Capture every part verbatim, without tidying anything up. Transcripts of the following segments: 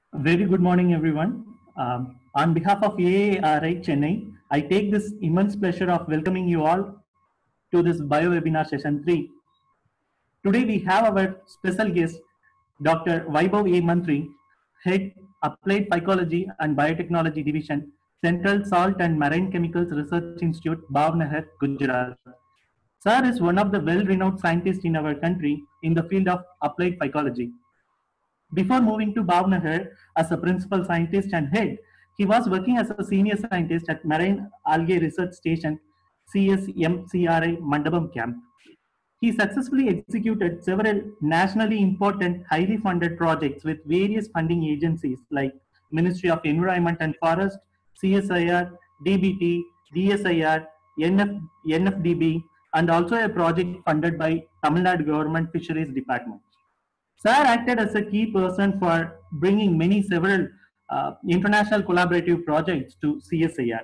Very good morning, everyone. Um, on behalf of A A R I Chennai, I take this immense pleasure of welcoming you all to this bio webinar session three. Today, we have our special guest, Doctor Vaibhav A. Mantri, Head Applied Phycology and Biotechnology Division, Central Salt and Marine Chemicals Research Institute, Bhavnagar, Gujarat. Sir is one of the well renowned scientists in our country in the field of applied phycology. Before moving to Bhavnagar as a principal scientist and head, he was working as a senior scientist at Marine Algae Research Station, C S M C R I Mandabam Camp. He successfully executed several nationally important, highly funded projects with various funding agencies like Ministry of Environment and Forest, C S I R, D B T, D S I R, N F, N F D B, and also a project funded by Tamil Nadu Government Fisheries Department. Sir acted as a key person for bringing many several uh, international collaborative projects to C S I R.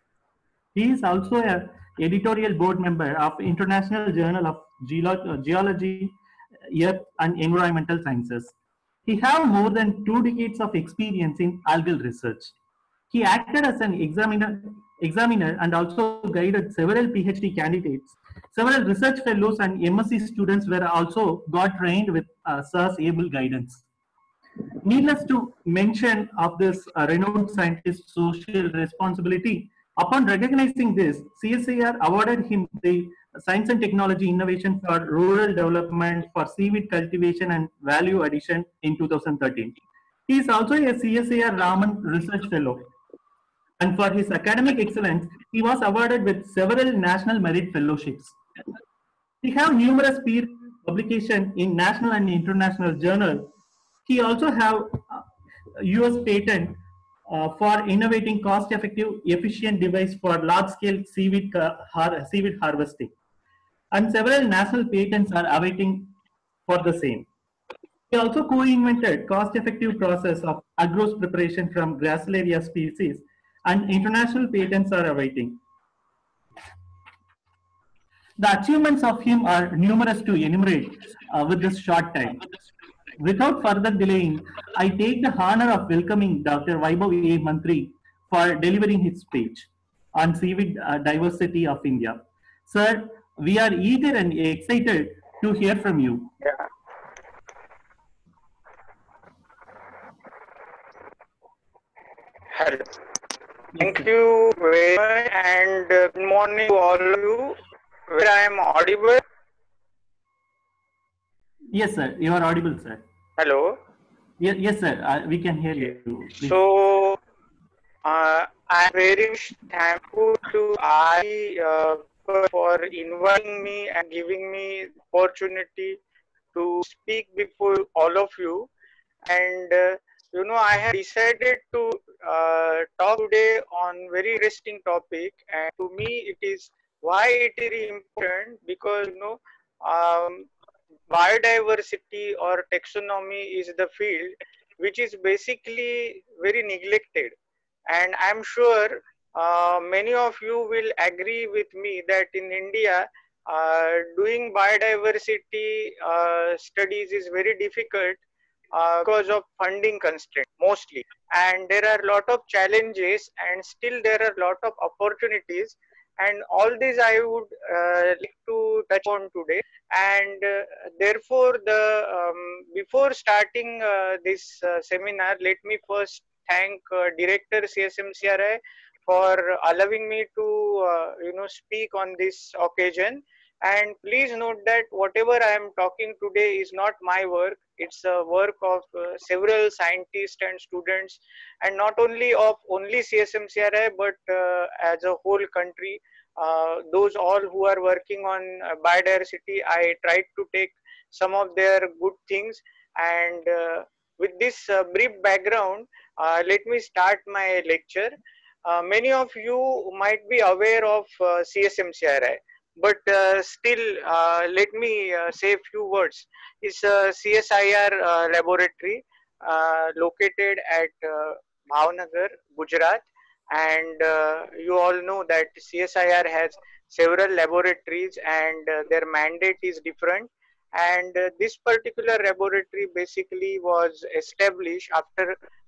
He is also a editorial board member of International Journal of Geolo- uh, Geology, Earth and Environmental Sciences. He has more than two decades of experience in algal research. He acted as an examiner, examiner and also guided several PhD candidates. Several research fellows and M S c students were also got trained with uh, Sir's able guidance. Needless to mention of this uh, renowned scientist's social responsibility, upon recognizing this, C S I R awarded him the Science and Technology Innovation for Rural Development for Seaweed Cultivation and Value Addition in two thousand thirteen. He is also a C S I R Raman Research Fellow. And for his academic excellence, he was awarded with several national merit fellowships. He has numerous peer publications in national and international journals. He also have uh, U S patent uh, for innovating cost-effective, efficient device for large-scale seaweed, har seaweed harvesting. And several national patents are awaiting for the same. He also co-invented cost-effective process of agarose preparation from Gracilaria species, and international patents are awaiting. The achievements of him are numerous to enumerate uh, with this short time. Without further delaying, I take the honor of welcoming Doctor Vaibhav A. Mantri for delivering his speech on seaweed uh, diversity of India. Sir, we are eager and excited to hear from you. Yeah. Hello. Thank Yes, you very much and uh, good morning to all of you. Where I am audible. yes, sir. You are audible, sir. Hello. Yes, yes sir. Uh, we can hear Okay. you. Please. So uh, I am very much thankful to I uh, for inviting me and giving me opportunity to speak before all of you. And uh, you know, I have decided to uh, talk today on very interesting topic, and to me it is why it is very important, because you know um, biodiversity or taxonomy is the field which is basically very neglected, and I'm sure uh, many of you will agree with me that in India uh, doing biodiversity uh, studies is very difficult uh, because of funding constraint mostly, and there are a lot of challenges and still there are a lot of opportunities, and all these I would uh, like to touch on today. And uh, therefore the um, before starting uh, this uh, seminar, let me first thank uh, director C S M C R I for allowing me to uh, you know speak on this occasion. And please note that whatever I am talking today is not my work. It's a work of uh, several scientists and students, and not only of only C S M C R I, but uh, as a whole country. Uh, those all who are working on uh, biodiversity, I tried to take some of their good things. And uh, with this uh, brief background, uh, let me start my lecture. Uh, many of you might be aware of uh, C S M C R I, but uh, still uh, let me uh, say a few words. It's a C S I R uh, laboratory uh, located at uh, Bhavnagar, Gujarat, and uh, you all know that C S I R has several laboratories, and uh, their mandate is different. And uh, this particular laboratory basically was established after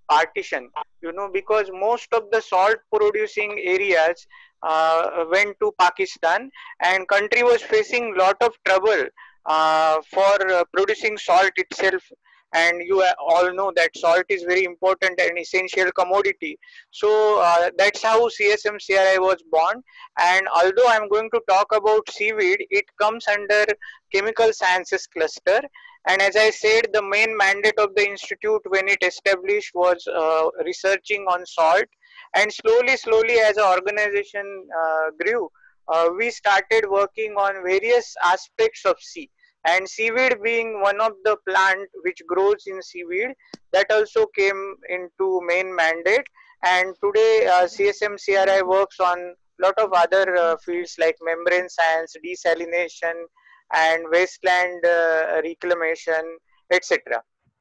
partition, you know, because most of the salt producing areas uh, went to Pakistan, and country was facing lot of trouble uh, for uh, producing salt itself. And you all know that salt is very important and essential commodity. So uh, that's how C S M C R I was born. And although I'm going to talk about seaweed, it comes under chemical sciences cluster. And as I said, the main mandate of the institute when it established was uh, researching on salt. And slowly, slowly, as our organization uh, grew, uh, we started working on various aspects of sea. And seaweed being one of the plant which grows in seaweed, that also came into main mandate. And today, uh, C S M C R I works on lot of other uh, fields like membrane science, desalination, and wasteland uh, reclamation, et cetera.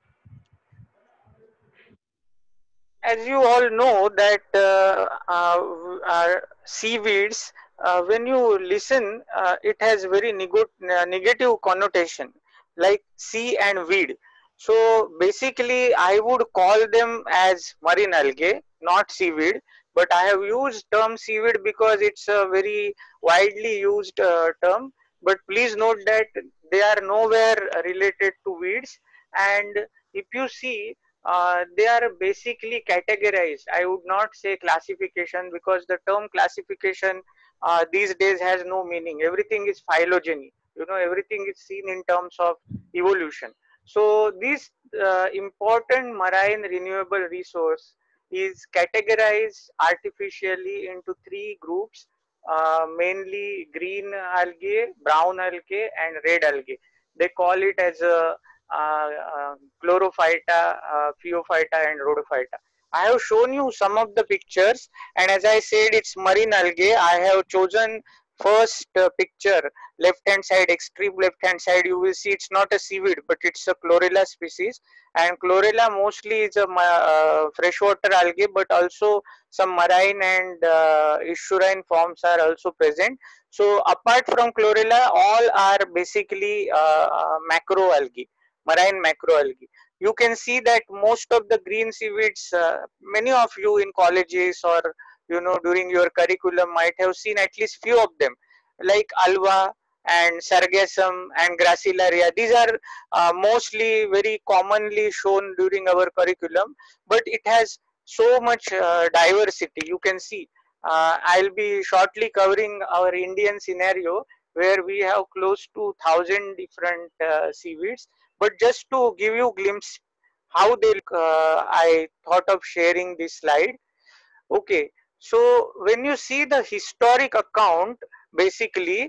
As you all know that uh, uh, uh, seaweeds, uh, when you listen, uh, it has very neg uh, negative connotation, like sea and weed. So basically, I would call them as marine algae, not seaweed. But I have used term seaweed because it's a very widely used uh, term. But please note that they are nowhere related to weeds. And if you see, uh, they are basically categorized. I would not say classification, because the term classification uh, these days has no meaning. Everything is phylogeny. You know, everything is seen in terms of evolution. So this uh, important marine renewable resource is categorized artificially into three groups, uh, mainly green algae, brown algae, and red algae. They call it as a uh, uh, chlorophyta, uh, phaeophyta, and rhodophyta. I have shown you some of the pictures, and as I said, it's marine algae. I have chosen first uh, picture, left hand side, extreme left hand side. You will see it's not a seaweed, but it's a chlorella species. And chlorella mostly is a uh, freshwater algae, but also some marine and uh, estuarine forms are also present. So apart from chlorella, all are basically uh, uh, macroalgae, marine macroalgae. You can see that most of the green seaweeds, uh, many of you in colleges or you know during your curriculum might have seen at least few of them, like alva and sargassum and gracilaria. These are uh, mostly very commonly shown during our curriculum, but it has so much uh, diversity. You can see uh, I'll be shortly covering our Indian scenario where we have close to thousand different uh, seaweeds. But just to give you a glimpse how they look, uh, I thought of sharing this slide. Okay, so when you see the historic account, basically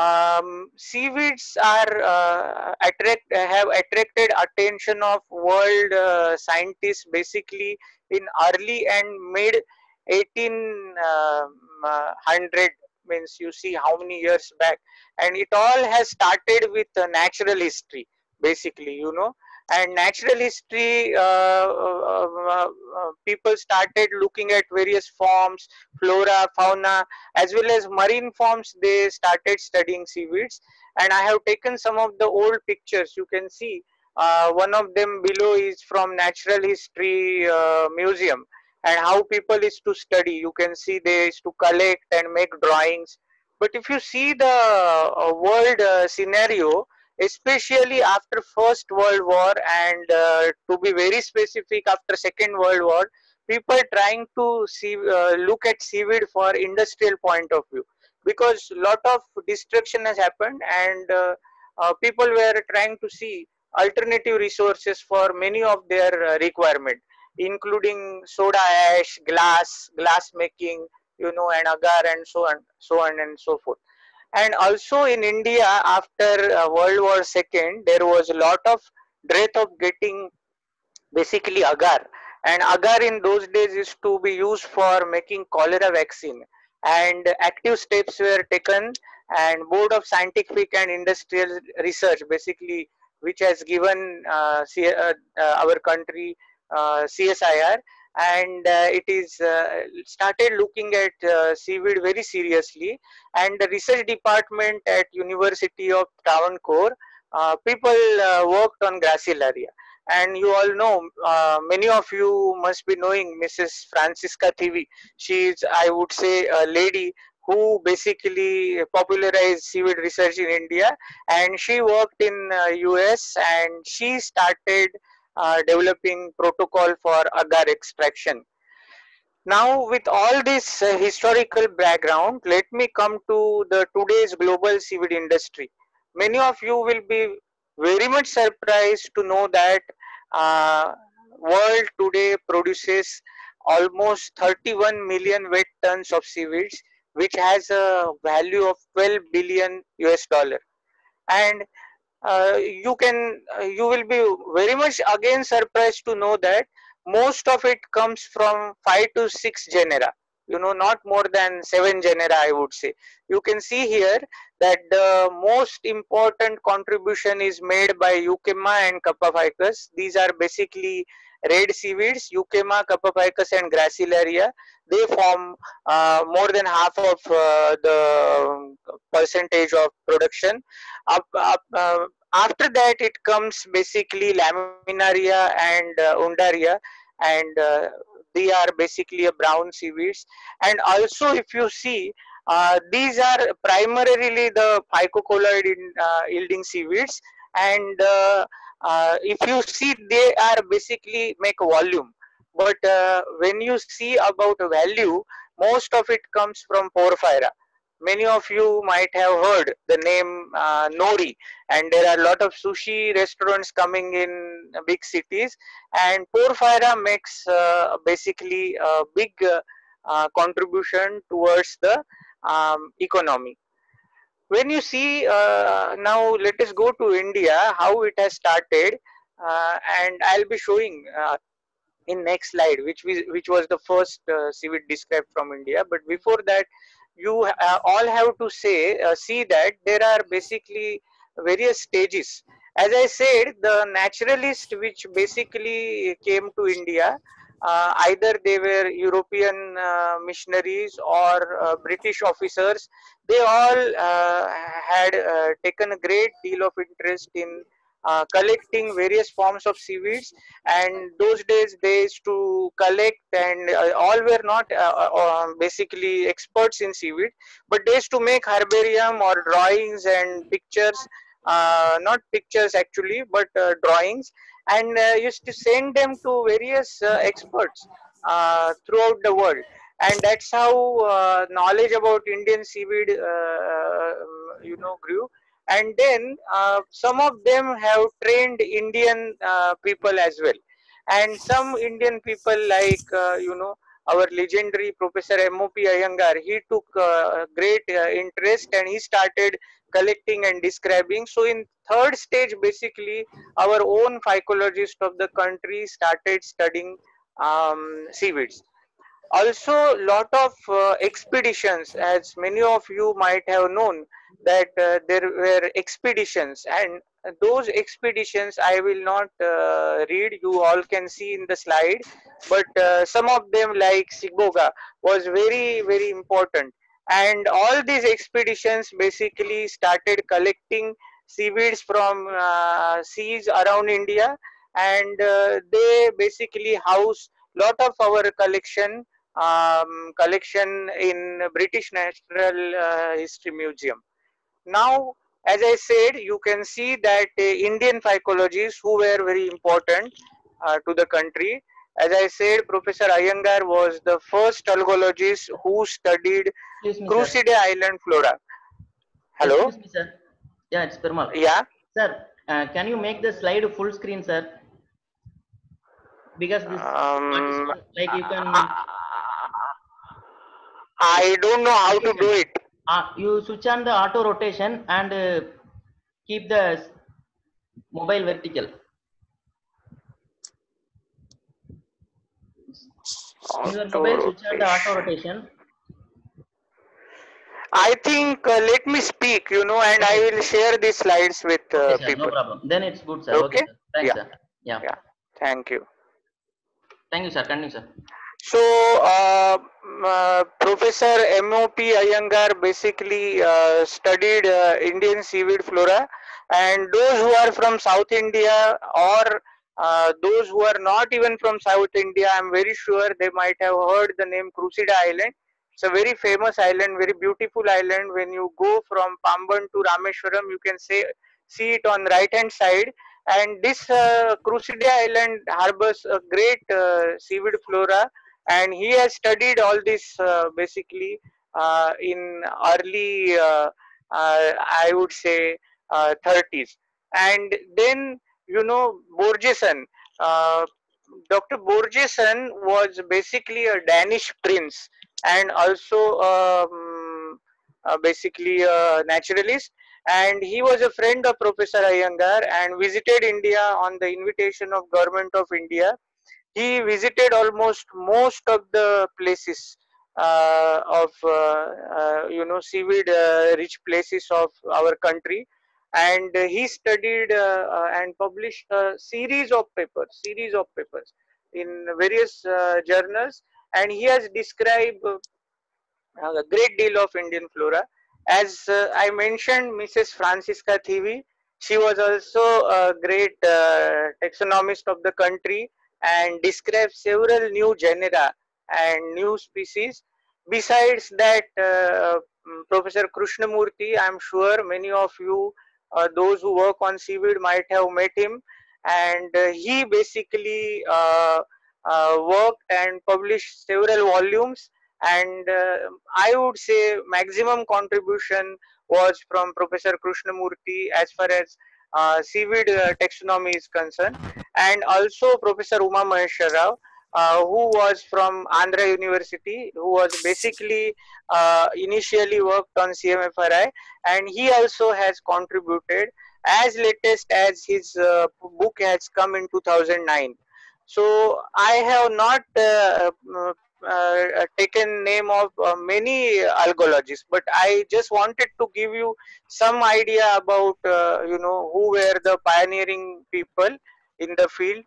um, seaweeds are uh, attract have attracted attention of world uh, scientists basically in early and mid eighteen hundred, means you see how many years back, and it all has started with uh, natural history basically, you know. And natural history, uh, uh, uh, uh, people started looking at various forms, flora, fauna, as well as marine forms. They started studying seaweeds, and I have taken some of the old pictures. You can see uh, one of them below is from Natural History uh, Museum, and how people is to study. You can see they is to collect and make drawings. But if you see the uh, world uh, scenario, especially after First World War, and uh, to be very specific, after Second World War, people trying to see uh, look at seaweed for industrial point of view, because lot of destruction has happened, and uh, uh, people were trying to see alternative resources for many of their uh, requirement, including soda ash, glass, glass making, you know, and agar, and so on, so on and so forth. And also in India, after uh, World War Second, there was a lot of dearth of getting basically agar. And agar in those days is to be used for making cholera vaccine. And active steps were taken, and Board of Scientific and Industrial Research, basically, which has given uh, C uh, uh, our country uh, C S I R, and uh, it is uh, started looking at uh, seaweed very seriously. And the research department at University of Travancore, uh, people uh, worked on Gracilaria. And you all know, uh, many of you must be knowing Missus Francisca Thivi. She is, I would say, a lady who basically popularized seaweed research in India, and she worked in uh, U S and she started uh, developing protocol for agar extraction. Now, with all this uh, historical background, let me come to the today's global seaweed industry. Many of you will be very much surprised to know that uh, world today produces almost thirty-one million wet tons of seaweeds, which has a value of twelve billion U S dollar. And uh, you can uh, you will be very much again surprised to know that most of it comes from five to six genera, you know, not more than seven genera, I would say. You can see here that the most important contribution is made by Euchema and Cuppophycus. These are basically red seaweeds, Euchema, Cuppophycus and Gracilaria. They form uh, more than half of uh, the percentage of production. Up, up, uh, after that, it comes basically Laminaria and uh, Undaria, and uh, they are basically a brown seaweeds. And also, if you see, uh, these are primarily the phycocolloid in, uh, yielding seaweeds, and uh, uh, if you see, they are basically make volume. But uh, when you see about value, most of it comes from Porphyra. Many of you might have heard the name uh, Nori, and there are a lot of sushi restaurants coming in big cities, and Porphyra makes uh, basically a big uh, uh, contribution towards the um, economy. When you see, uh, now let us go to India, how it has started, uh, and I'll be showing uh, in next slide, which we, which was the first uh, seaweed described from India. But before that, you uh, all have to say uh, see that there are basically various stages. As I said, the naturalists which basically came to India, uh, either they were European uh, missionaries or uh, British officers, they all uh, had uh, taken a great deal of interest in uh, collecting various forms of seaweeds. And those days they used to collect, and uh, all were not uh, uh, basically experts in seaweed, but they used to make herbarium or drawings and pictures, uh, not pictures actually, but uh, drawings, and uh, used to send them to various uh, experts uh, throughout the world. And that's how uh, knowledge about Indian seaweed uh, you know grew. And then uh, some of them have trained Indian uh, people as well, and some Indian people like uh, you know our legendary Professor M O P Iyengar, he took uh, great uh, interest and he started collecting and describing. So in third stage, basically our own phycologist of the country started studying um, seaweeds. Also, lot of uh, expeditions, as many of you might have known that uh, there were expeditions, and those expeditions I will not uh, read, you all can see in the slide, but uh, some of them like Siboga was very very important. And all these expeditions basically started collecting seaweeds from uh, seas around India, and uh, they basically house lot of our collection um, collection in British Natural uh, History Museum. Now, as I said, you can see that uh, Indian phycologists who were very important uh, to the country. As I said, Professor Iyengar was the first algologist who studied Crucidae Island flora. Hello? Excuse me, sir. Yeah, it's Perumal. Yeah? Sir, uh, can you make the slide full screen, sir? Because this, Um, like you can... I don't know how to do it. Uh, you switch on the auto rotation and uh, keep the mobile vertical. In your mobile, switch on the auto rotation. I think uh, let me speak, you know, and I will share these slides with uh, Okay, sir, people. no problem. Then it's good, sir. Okay. Okay, sir. Thanks, Yeah. sir. Yeah. Yeah. Thank you. Thank you, sir. Continue, sir. So, uh, uh, Professor M O P Iyengar basically uh, studied uh, Indian seaweed flora, and those who are from South India or Uh, those who are not even from South India, I'm very sure they might have heard the name Crusida Island. It's a very famous island, very beautiful island. When you go from Pamban to Rameshwaram, you can say see it on right hand side. And this uh, Crusida Island harbors a great uh, seaweed flora, and he has studied all this uh, basically uh, in early, uh, uh, I would say, uh, thirties. And then, you know, Borgeson. Uh, Doctor Borgeson was basically a Danish prince and also um, uh, basically a naturalist. And he was a friend of Professor Iyengar and visited India on the invitation of Government of India. He visited almost most of the places uh, of uh, uh, you know seaweed uh, rich places of our country, and he studied uh, uh, and published a series of papers series of papers in various uh, journals, and he has described uh, a great deal of Indian flora. As uh, I mentioned, Missus Francisca Thivi, she was also a great uh, taxonomist of the country and described several new genera and new species. Besides that, uh, mm, Professor Krishnamurthy, I'm sure many of you, uh, those who work on seaweed, might have met him, and uh, he basically uh, uh, worked and published several volumes, and uh, I would say maximum contribution was from Professor Krishnamurthy as far as uh, seaweed uh, taxonomy is concerned, and also Professor Uma Maheshwar Rao, uh, who was from Andhra University, who was basically uh, initially worked on C M F R I, and he also has contributed as latest as his uh, book has come in two thousand nine. So I have not uh, uh, uh, taken name of uh, many algologists, but I just wanted to give you some idea about uh, you know who were the pioneering people in the field.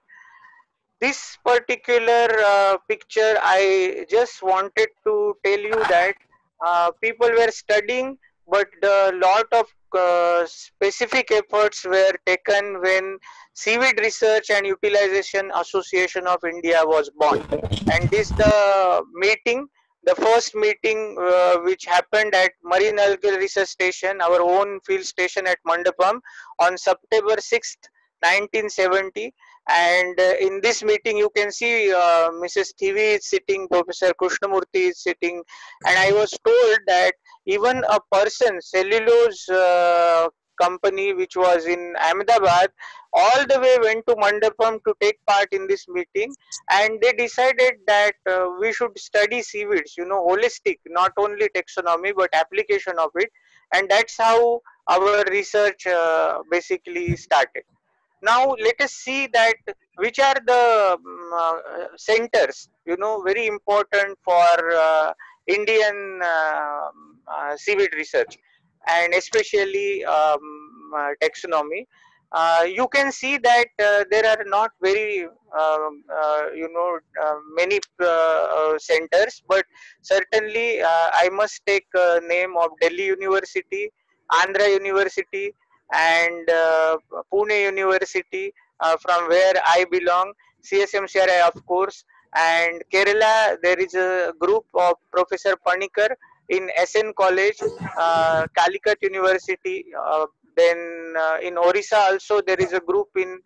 This particular uh, picture, I just wanted to tell you that uh, people were studying, but a lot of uh, specific efforts were taken when Seaweed Research and Utilization Association of India was born. And this the meeting, the first meeting uh, which happened at Marine Algal Research Station, our own field station at Mandapam, on September sixth, nineteen seventy. And uh, in this meeting, you can see uh, Missus Thivi is sitting, Professor Krishnamurthy is sitting, and I was told that even a person, cellulose uh, company, which was in Ahmedabad, all the way went to Mandapam to take part in this meeting, and they decided that uh, we should study seaweeds, you know, holistic, not only taxonomy but application of it, and that's how our research uh, basically started. Now let us see that which are the um, uh, centers, you know, very important for uh, Indian uh, uh, seaweed research, and especially um, uh, taxonomy. Uh, you can see that uh, there are not very um, uh, you know uh, many uh, uh, centers, but certainly uh, I must take uh, name of Delhi University, Andhra University, and uh, Pune University, uh, from where I belong, C S M C R I of course, and Kerala there is a group of Professor Panikar in S N College, uh, Calicut University, uh, then uh, in Orissa also there is a group in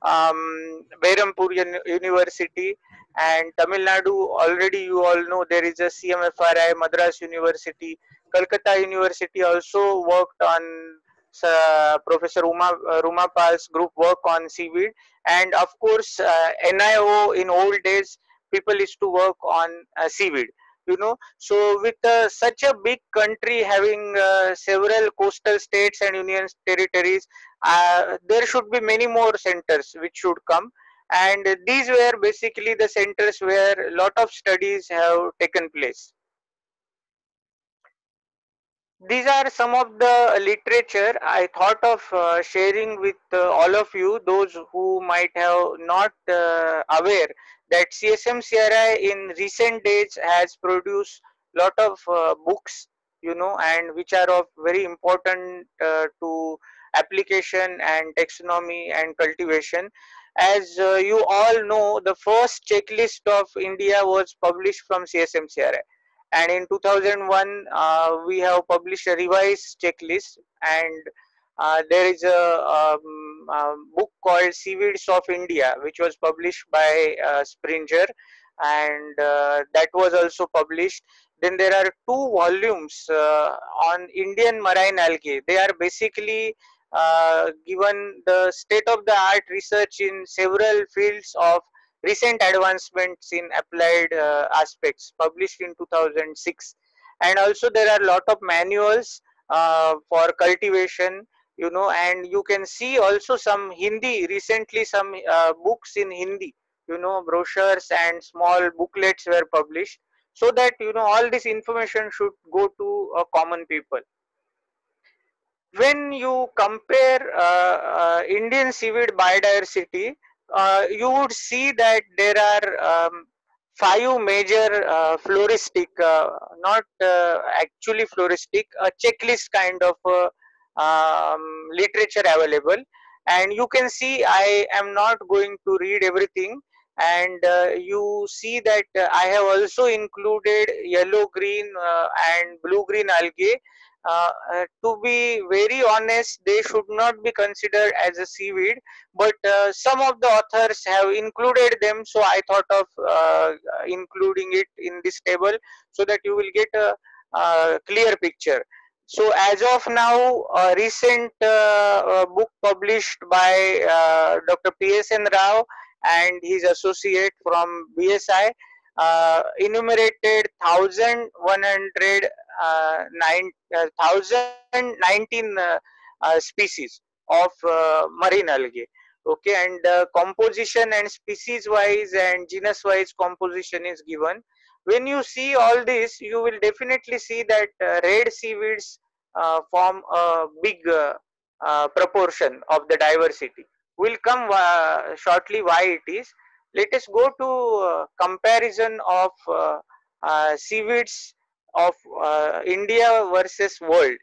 um, Behrampur University, and Tamil Nadu already you all know there is a C M F R I, Madras University, Calcutta University also worked on uh, Professor Uma, uh, Ruma Pal's group work on seaweed, and of course uh, N I O in old days people used to work on uh, seaweed, you know. So with uh, such a big country having uh, several coastal states and union territories, uh, there should be many more centers which should come, and these were basically the centers where a lot of studies have taken place. These are some of the literature I thought of uh, sharing with uh, all of you, those who might have not uh, aware that C S M C R I in recent days has produced lot of uh, books, you know, and which are of very important uh, to application and taxonomy and cultivation. As uh, you all know, the first checklist of India was published from C S M C R I, and in two thousand one uh, we have published a revised checklist, and uh, there is a, um, a book called Seaweeds of India, which was published by uh, Springer, and uh, that was also published. Then there are two volumes uh, on Indian marine algae. They are basically uh, given the state of the art research in several fields of recent advancements in applied uh, aspects, published in two thousand six. And also there are a lot of manuals uh, for cultivation, you know, and you can see also some Hindi, recently some uh, books in Hindi, you know, brochures and small booklets were published, so that, you know, all this information should go to uh, common people. When you compare uh, uh, Indian seaweed biodiversity, uh, you would see that there are um, five major uh, floristic, uh, not uh, actually floristic, a checklist kind of uh, um, literature available. And you can see I am not going to read everything. And uh, you see that uh, I have also included yellow green uh, and blue green algae. Uh, uh, to be very honest, they should not be considered as a seaweed, but uh, some of the authors have included them, so I thought of uh, including it in this table so that you will get a, a clear picture. So as of now, a recent uh, uh, book published by uh, Doctor P S N Rao and his associate from B S I uh, enumerated one thousand one hundred nineteen uh, uh, species of uh, marine algae. Okay, and uh, composition and species wise and genus wise composition is given. When you see all this, you will definitely see that uh, red seaweeds uh, form a big uh, uh, proportion of the diversity. We'll come uh, shortly why it is. Let us go to uh, comparison of uh, uh, seaweeds of uh, India versus world.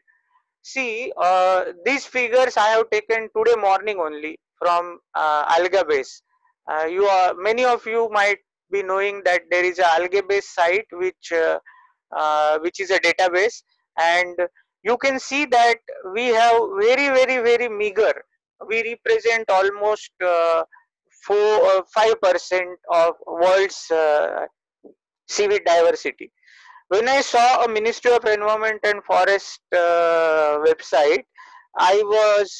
See, uh, these figures I have taken today morning only from uh, Algabase. Uh, you are many of you might be knowing that there is a Algabase site which uh, uh, which is a database, and you can see that we have very very very meager. We represent almost uh, four uh, five percent of world's uh, seaweed diversity. When I saw a Ministry of Environment and Forest uh, website, I was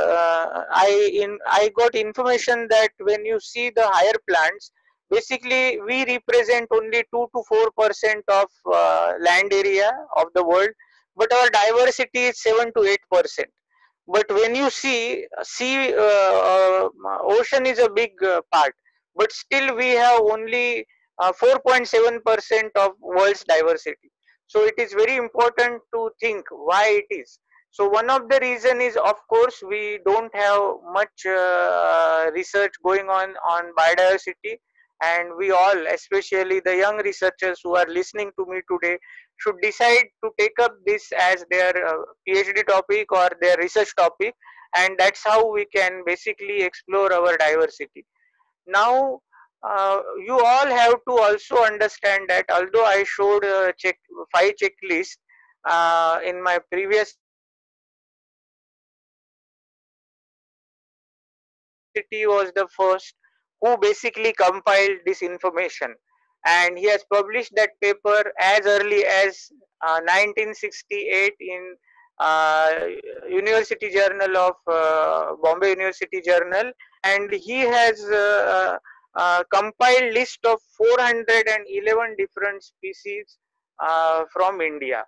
uh, I in I got information that when you see the higher plants, basically we represent only two to four percent of uh, land area of the world, but our diversity is seven to eight percent. But when you see sea uh, uh, ocean is a big uh, part, but still we have only uh, four point seven percent of world's diversity. So it is very important to think why it is. So one of the reason is, of course, we don't have much uh, research going on on biodiversity, and we all, especially the young researchers who are listening to me today, should decide to take up this as their uh, PhD topic or their research topic, and that's how we can basically explore our diversity. Now, uh, you all have to also understand that although I showed uh, check five checklists uh, in my previous was the first who basically compiled this information, and he has published that paper as early as uh, nineteen sixty-eight in uh, University Journal of uh, Bombay University Journal, and he has uh, uh, compiled list of four hundred eleven different species uh, from India.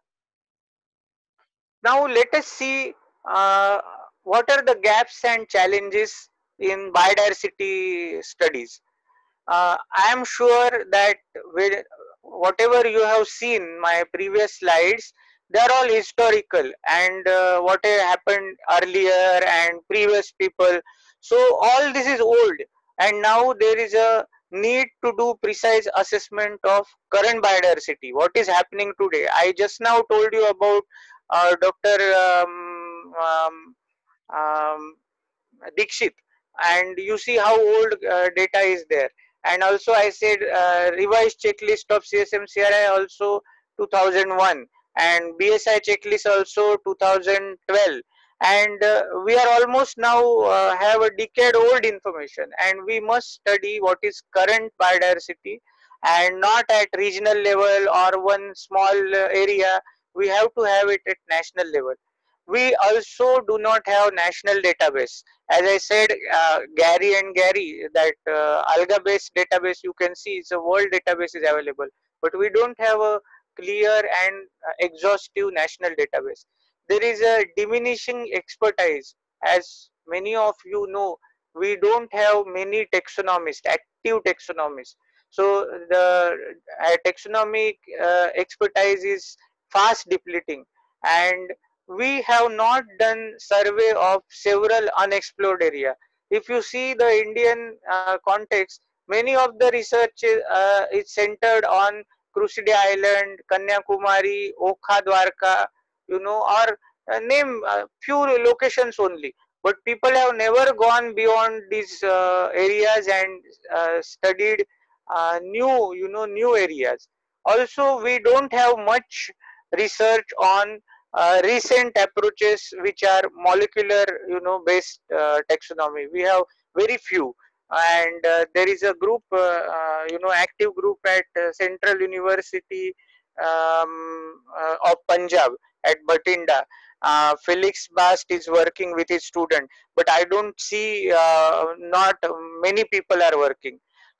Now let us see uh, what are the gaps and challenges in biodiversity studies. Uh, I am sure that with whatever you have seen my previous slides, they are all historical and uh, what happened earlier and previous people. So all this is old, and now there is a need to do precise assessment of current biodiversity. What is happening today? I just now told you about uh, Doctor Um, um, um, Dikshit. and you see how old uh, data is there. And also I said uh, revised checklist of C S M C R I also two thousand one, and B S I checklist also two thousand twelve, and uh, we are almost now uh, have a decade old information, and we must study what is current biodiversity and not at regional level or one small uh, area. We have to have it at national level. We also do not have national database. As I said, uh, Gary and Gary, that uh, alga based database, you can see it's a world database is available, but we don't have a clear and uh, exhaustive national database. There is a diminishing expertise. As many of you know, we don't have many taxonomists, active taxonomists. So the uh, taxonomic uh, expertise is fast depleting, and we have not done survey of several unexplored area. If you see the Indian uh, context, many of the research uh, is centered on Crusader Island, Kanyakumari, Okha Dwarka, you know, or uh, name a few locations only. But people have never gone beyond these uh, areas and uh, studied uh, new, you know, new areas. Also, we don't have much research on uh, recent approaches which are molecular, you know, based uh, taxonomy. We have very few, and uh, there is a group, uh, uh, you know, active group at uh, Central University um, uh, of Punjab at Batinda. Uh, Felix Bast is working with his student, but I don't see uh, not many people are working.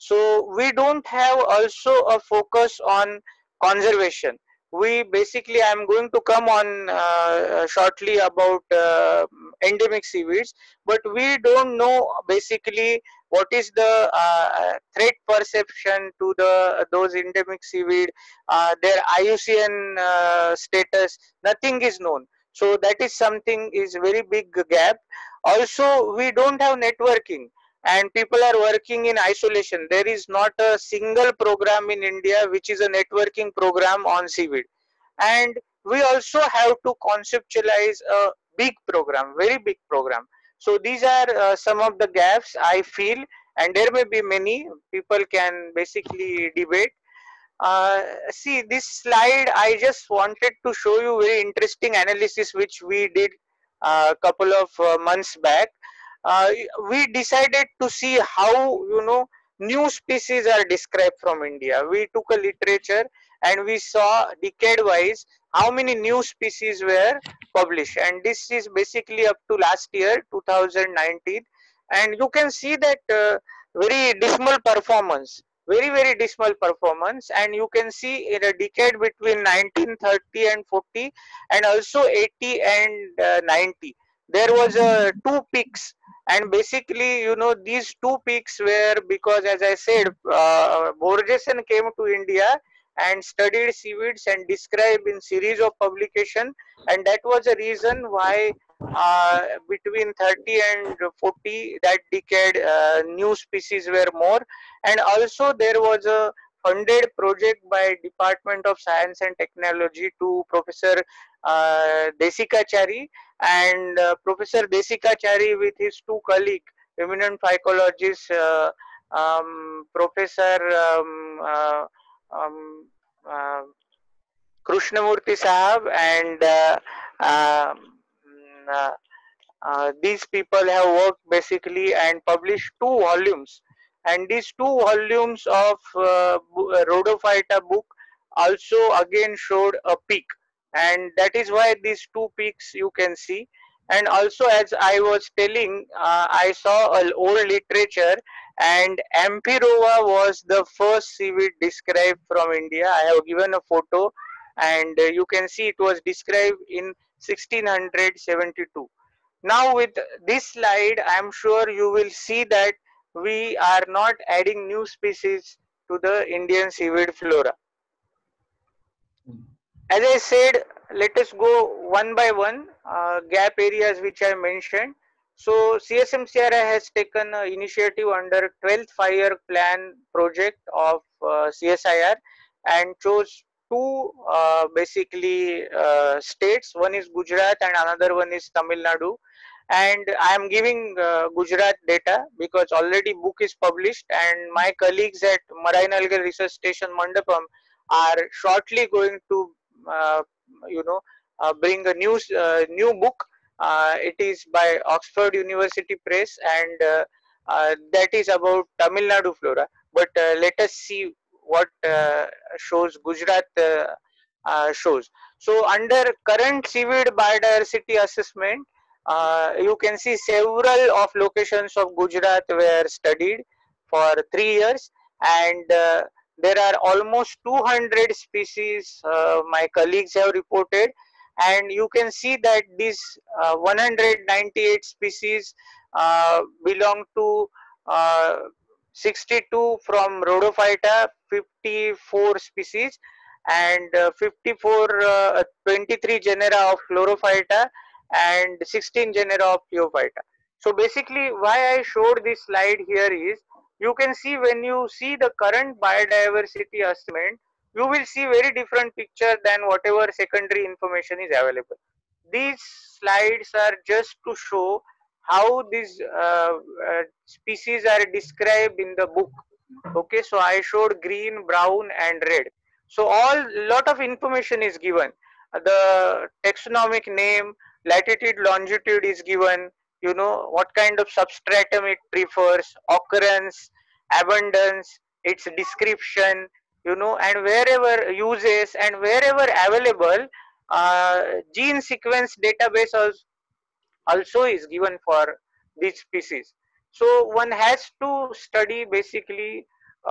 So we don't have also a focus on conservation. We basically, I'm going to come on uh, shortly about uh, endemic seaweeds, but we don't know basically what is the uh, threat perception to the those endemic seaweed, uh, their I U C N uh, status, nothing is known. So that is something is very big gap. Also, we don't have networking, and people are working in isolation. There is not a single program in India which is a networking program on seaweed. And we also have to conceptualize a big program, very big program. So these are uh, some of the gaps I feel, and there may be many. People can basically debate. Uh, see this slide, I just wanted to show you very interesting analysis which we did a uh, couple of uh, months back. Uh, we decided to see how, you know, new species are described from India. We took a literature and we saw decade wise how many new species were published, and this is basically up to last year two thousand nineteen, and you can see that uh, very dismal performance, very very dismal performance. And you can see in a decade between nineteen thirty and forty, and also eighty and uh, ninety, there was uh, two peaks. And basically, you know, these two peaks were because, as I said, uh, Borgesen came to India and studied seaweeds and described in series of publication, and that was the reason why uh, between thirty and forty, that decade, uh, new species were more. And also there was a funded project by Department of Science and Technology to Professor uh, Desikachari, and uh, Professor Desikachari with his two colleagues, eminent phycologists, uh, um, Professor um, uh, um, uh, Krishnamurthy Sahab, and uh, um, uh, uh, these people have worked basically and published two volumes, and these two volumes of uh, Rhodophyta book also again showed a peak, and that is why these two peaks you can see. And also, as I was telling, uh, I saw an old literature, and Amphiroa was the first seaweed described from India. I have given a photo, and uh, you can see it was described in sixteen seventy-two. Now with this slide, I am sure you will see that we are not adding new species to the Indian seaweed flora. As I said, let us go one by one, uh, gap areas which I mentioned. So C S M C R I has taken an initiative under twelfth five-year plan project of uh, C S I R and chose two uh, basically uh, states. One is Gujarat and another one is Tamil Nadu. and I am giving uh, Gujarat data because already book is published, and my colleagues at Marine Algal Research Station Mandapam are shortly going to uh, you know uh, bring a new uh, new book. Uh, it is by Oxford University Press, and uh, uh, that is about Tamil Nadu flora. But uh, let us see what uh, shows Gujarat uh, uh, shows. So under current seaweed biodiversity assessment, uh, you can see several of locations of Gujarat were studied for three years, and uh, there are almost two hundred species uh, my colleagues have reported, and you can see that these uh, one hundred ninety-eight species uh, belong to uh, sixty-two from Rhodophyta, fifty-four species, and uh, fifty-four, uh, twenty-three genera of Chlorophyta, and sixteen genera of Phaeophyta. So basically, why I showed this slide here is, you can see when you see the current biodiversity assessment, you will see very different picture than whatever secondary information is available. These slides are just to show how these uh, uh, species are described in the book. Okay, so I showed green, brown, and red. So all lot of information is given. The taxonomic name, latitude, longitude is given. You know what kind of substratum it prefers, occurrence, abundance, its description. You know, and wherever uses and wherever available, uh, gene sequence database also also is given for these species. So one has to study basically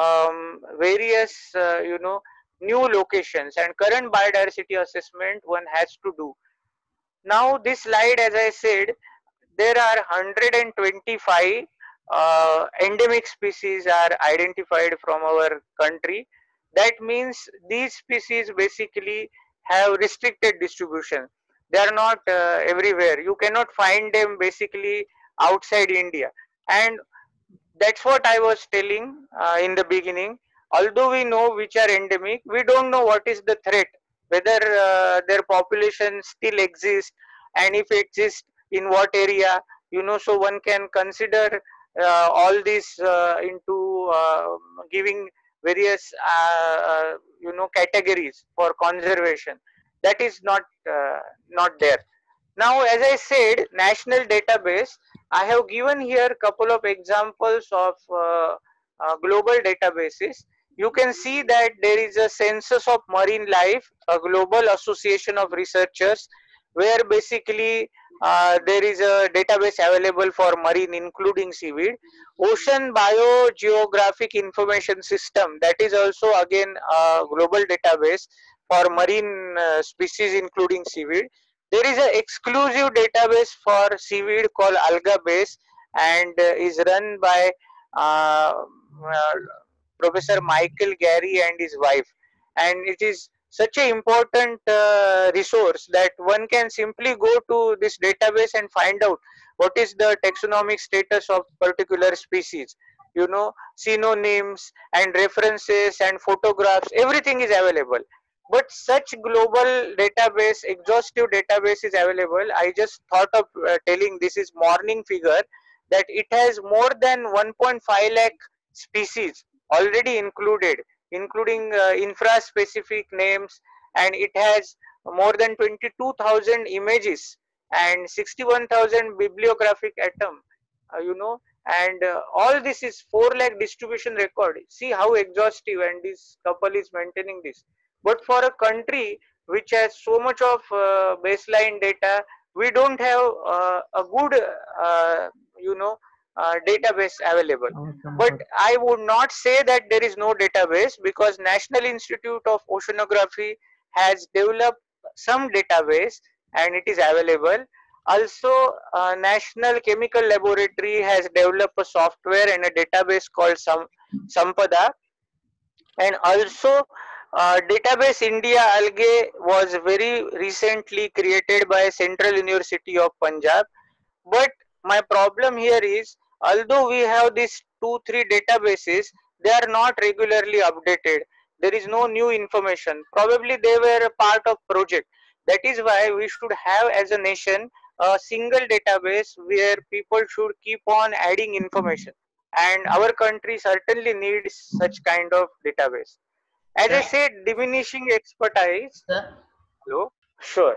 um, various uh, you know new locations, and current biodiversity assessment one has to do. Now this slide, as I said, there are one hundred twenty-five uh, endemic species are identified from our country. That means these species basically have restricted distribution. They are not uh, everywhere. You cannot find them basically outside India. And that's what I was telling uh, in the beginning. Although we know which are endemic, we don't know what is the threat, whether uh, their population still exists, and if it exists, in what area. You know, so one can consider uh, all this uh, into uh, giving various uh, uh, you know categories for conservation. That is not uh, not there. Now, as I said, national database, I have given here a couple of examples of uh, uh, global databases. You can see that there is a Census of Marine Life, a global association of researchers, where basically uh, there is a database available for marine, including seaweed. Ocean Biogeographic Information System, that is also again a global database for marine uh, species, including seaweed. There is an exclusive database for seaweed called AlgaBase, and uh, is run by uh, uh, Professor Michael Gary and his wife. And it is such an important uh, resource that one can simply go to this database and find out what is the taxonomic status of particular species. You know, synonyms and references and photographs, everything is available. But such global database, exhaustive database is available. I just thought of uh, telling, this is morning figure, that it has more than one point five lakh species already included, including uh, infra-specific names, and it has more than twenty-two thousand images and sixty-one thousand bibliographic atom, uh, you know, and uh, all this is four lakh distribution record. See how exhaustive, and this couple is maintaining this. But for a country which has so much of uh, baseline data, we don't have uh, a good, uh, you know, uh, database available. But I would not say that there is no database, because National Institute of Oceanography has developed some database and it is available. Also, uh, National Chemical Laboratory has developed a software and a database called Sam Sampada. And also, uh, Database India Algae was very recently created by Central University of Punjab. But my problem here is, although we have these two, three databases, they are not regularly updated. There is no new information. Probably they were a part of project. That is why we should have, as a nation, a single database where people should keep on adding information, and our country certainly needs such kind of database. As I Sir, said, diminishing expertise. sir, Hello? Sure.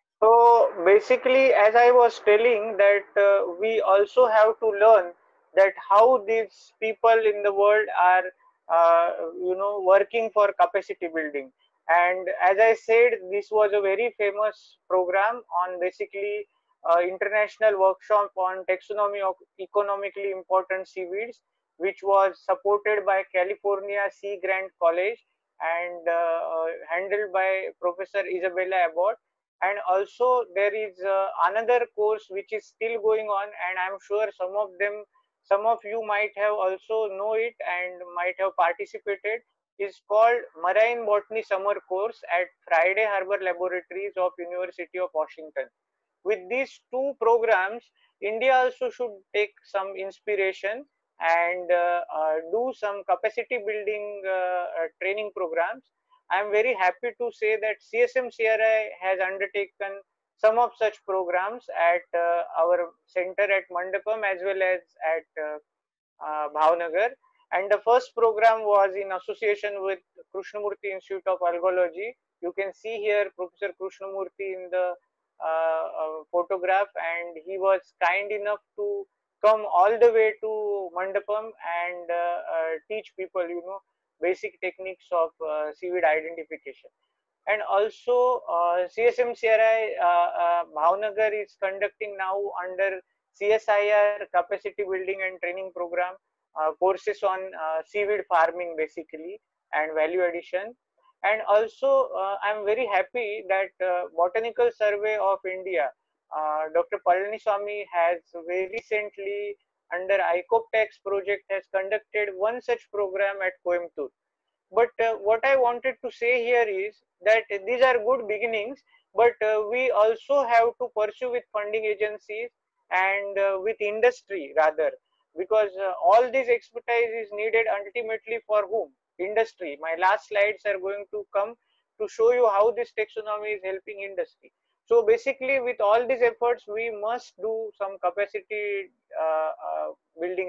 So basically, as I was telling that uh, we also have to learn that how these people in the world are, uh, you know, working for capacity building. And as I said, this was a very famous program on basically uh, international workshop on taxonomy of economically important seaweeds, which was supported by California Sea Grant College and uh, uh, handled by Professor Isabella Abbott. And also there is uh, another course which is still going on, and I'm sure some of them some of you might have also know it and might have participated, is called Marine Botany Summer Course at Friday Harbor Laboratories of University of Washington. With these two programs, India also should take some inspiration and uh, uh, do some capacity building uh, uh, training programs. I am very happy to say that C S M C R I has undertaken some of such programs at uh, our center at Mandapam as well as at uh, uh, Bhavnagar. And the first program was in association with Krishnamurti Institute of Algology. You can see here Professor Krishnamurti in the uh, uh, photograph, and he was kind enough to come all the way to Mandapam and uh, uh, teach people, you know, basic techniques of uh, seaweed identification. And also uh, C S M C R I uh, uh, Bhavnagar is conducting now under C S I R capacity building and training program uh, courses on uh, seaweed farming basically and value addition. And also uh, I am very happy that uh, Botanical Survey of India, uh, Doctor Palaniswamy has very recently under ICOPTEX project has conducted one such program at Coimbatore. But uh, what I wanted to say here is that these are good beginnings, but uh, we also have to pursue with funding agencies and uh, with industry rather, because uh, all this expertise is needed ultimately for whom? Industry. My last slides are going to come to show you how this taxonomy is helping industry. So basically, with all these efforts, we must do some capacity uh, uh, building,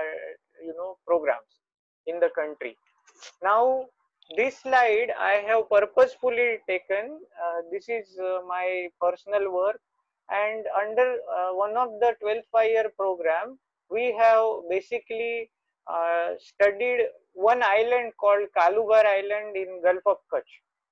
uh, you know, programs in the country. Now, this slide I have purposefully taken. Uh, this is uh, my personal work, and under uh, one of the twelfth five-year program, we have basically uh, studied one island called Kalugar Island in Gulf of Kutch.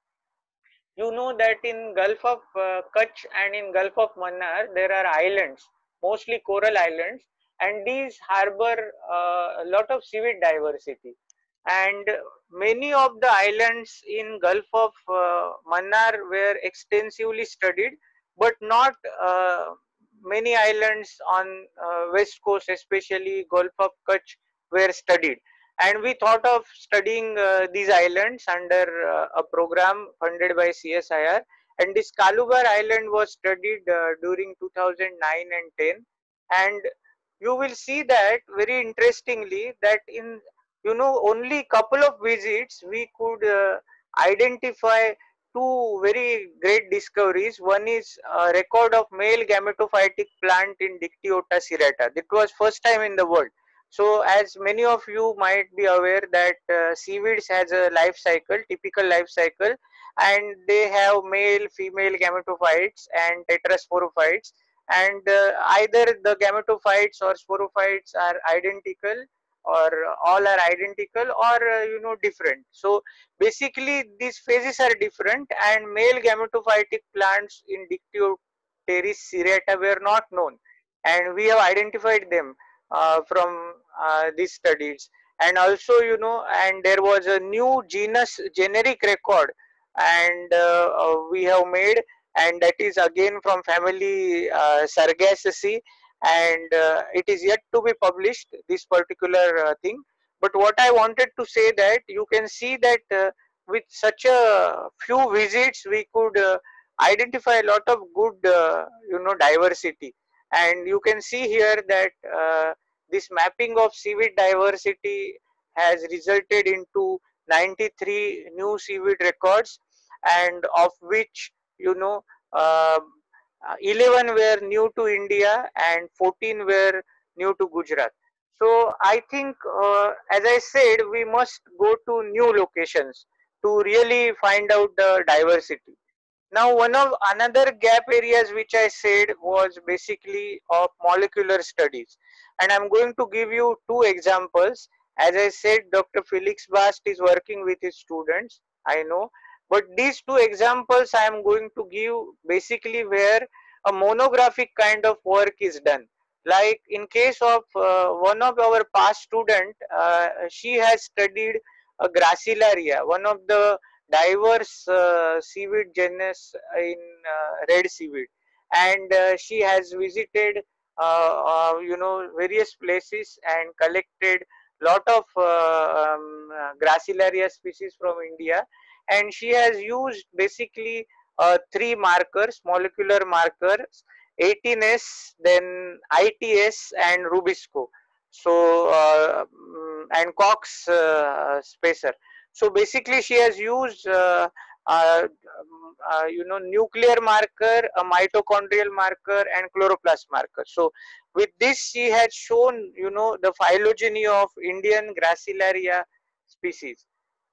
You know that in Gulf of uh, Kutch and in Gulf of Mannar, there are islands, mostly coral islands, and these harbor uh, a lot of seaweed diversity. And many of the islands in Gulf of uh, Mannar were extensively studied, but not uh, many islands on uh, west coast, especially Gulf of Kutch, were studied. And we thought of studying uh, these islands under uh, a program funded by C S I R. And this Kalugar Island was studied uh, during two thousand nine and ten. And you will see that very interestingly that in, you know, only couple of visits we could uh, identify two very great discoveries. One is a record of male gametophytic plant in Dictyota serrata. That was first time in the world. So as many of you might be aware that uh, seaweeds has a life cycle, typical life cycle, and they have male, female gametophytes and tetrasporophytes, and uh, either the gametophytes or sporophytes are identical, or all are identical, or uh, you know, different. So basically these phases are different, and male gametophytic plants in Dictyoteris serrata were not known, and we have identified them uh, from uh, these studies. And also, you know, and there was a new genus generic record, and uh, uh, we have made, and that is again from family uh, Sargassy, and uh, it is yet to be published, this particular uh, thing. But what I wanted to say that you can see that uh, with such a few visits we could uh, identify a lot of good uh, you know, diversity. And you can see here that uh, this mapping of seaweed diversity has resulted into ninety-three new seaweed records, and of which, you know, uh, uh, eleven were new to India and fourteen were new to Gujarat. So I think, uh, as I said, we must go to new locations to really find out the diversity. Now, one of another gap areas which I said was basically of molecular studies, and I'm going to give you two examples. As I said, Doctor Felix Bast is working with his students, I know, but these two examples I am going to give basically where a monographic kind of work is done. Like in case of uh, one of our past student, uh, she has studied a Gracilaria, one of the diverse uh, seaweed genus in uh, red seaweed, and uh, she has visited uh, uh, you know various places and collected lot of uh, um, uh, Gracilaria species from India, and she has used basically uh, three markers, molecular markers, eighteen S, then I T S and Rubisco, so uh, mm, and Cox uh, spacer. So basically she has used uh, uh, uh, you know nuclear marker, a mitochondrial marker and chloroplast marker. So with this she has shown you know the phylogeny of Indian Gracilaria species.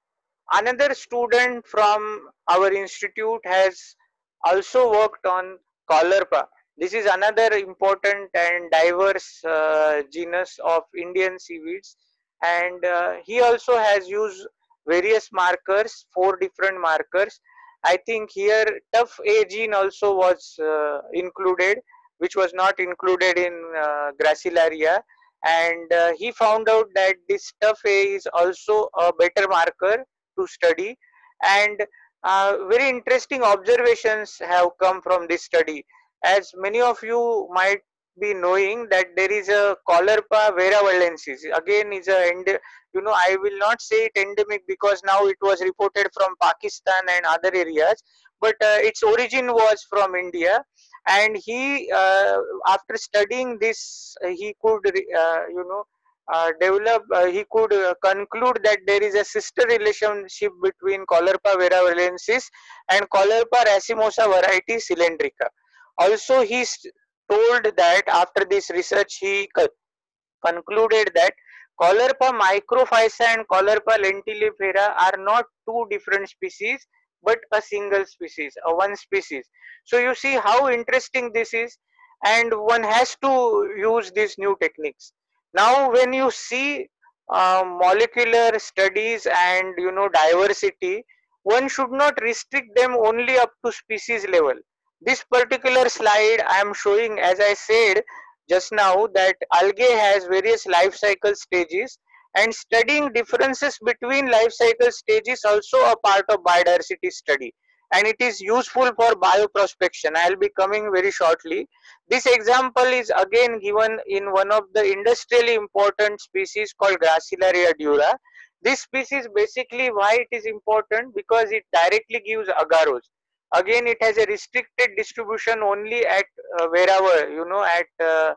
Another student from our institute has also worked on Caulerpa. This is another important and diverse uh, genus of Indian seaweeds, and uh, he also has used various markers, four different markers. I think here tough A gene also was uh, included, which was not included in uh, Gracilaria, and uh, he found out that this tough A is also a better marker to study, and uh, very interesting observations have come from this study. As many of you might be knowing that there is a Caulerpa veravallensis, again is a end, you know I will not say it endemic because now it was reported from Pakistan and other areas, but uh, its origin was from India, and he uh, after studying this uh, he could uh, you know uh, develop, uh, he could uh, conclude that there is a sister relationship between Caulerpa veravallensis and Caulerpa racemosa variety cylindrica. Also, he told that after this research, he co concluded that Caulerpa microphysa and Caulerpa lentilifera are not two different species, but a single species, a one species. So you see how interesting this is, and one has to use these new techniques. Now, when you see uh, molecular studies and you know diversity, one should not restrict them only up to species level. This particular slide I am showing, as I said just now, that algae has various life cycle stages, and studying differences between life cycle stages also a part of biodiversity study, and it is useful for bioprospection. I will be coming very shortly. This example is again given in one of the industrially important species called Gracilaria dura. This species, basically why it is important, because it directly gives agaros. Again, it has a restricted distribution only at uh, wherever you know at uh,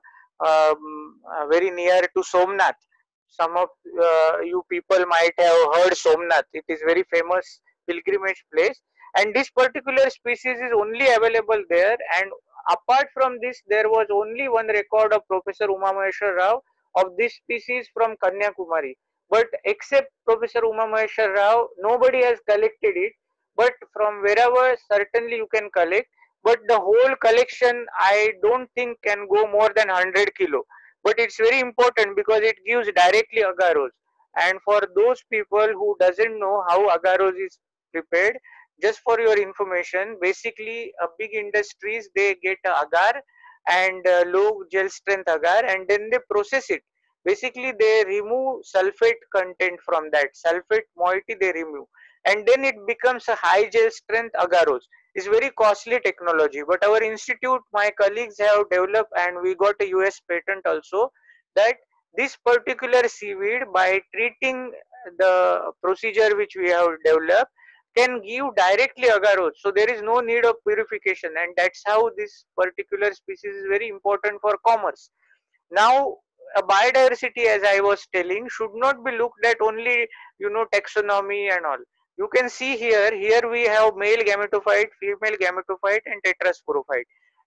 um, uh, very near to Somnath. Some of uh, you people might have heard Somnath. It is very famous pilgrimage place, and this particular species is only available there. And apart from this, there was only one record of Professor Uma Maheshwar Rao of this species from Kanyakumari. But except Professor Uma Maheshwar Rao, nobody has collected it. But from wherever, certainly you can collect. But the whole collection, I don't think can go more than one hundred kilo. But it's very important because it gives directly agaros. And for those people who doesn't know how agaros is prepared, just for your information, basically a big industries, they get a agar and uh, low gel strength agar, and then they process it. Basically they remove sulfate content from that, sulfate moiety they remove, and then it becomes a high gel strength agaros. It's very costly technology, but our institute, my colleagues have developed, and we got a U S patent also, that this particular seaweed, by treating the procedure which we have developed, can give directly agaros. So there is no need of purification, and that's how this particular species is very important for commerce. Now, a biodiversity, as I was telling, should not be looked at only you know taxonomy and all. You can see here, here we have male gametophyte, female gametophyte and tetrasporophyte.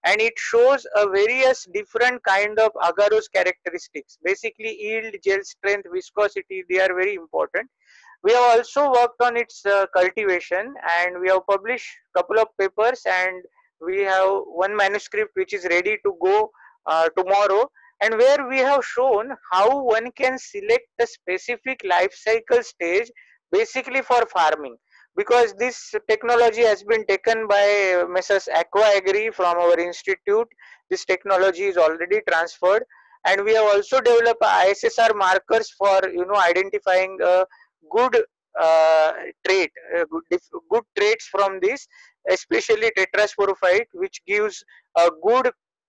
and it shows a various different kind of agarose characteristics. Basically yield, gel strength, viscosity, they are very important. We have also worked on its uh, cultivation, and we have published couple of papers, and we have one manuscript which is ready to go uh, tomorrow, and where we have shown how one can select a specific life cycle stage basically for farming, because this technology has been taken by Messrs Aqua Agri from our institute. This technology is already transferred, and we have also developed I S S R markers for, you know, identifying uh, good uh, trait, uh, good, good traits from this, especially tetrasporophyte, which gives a good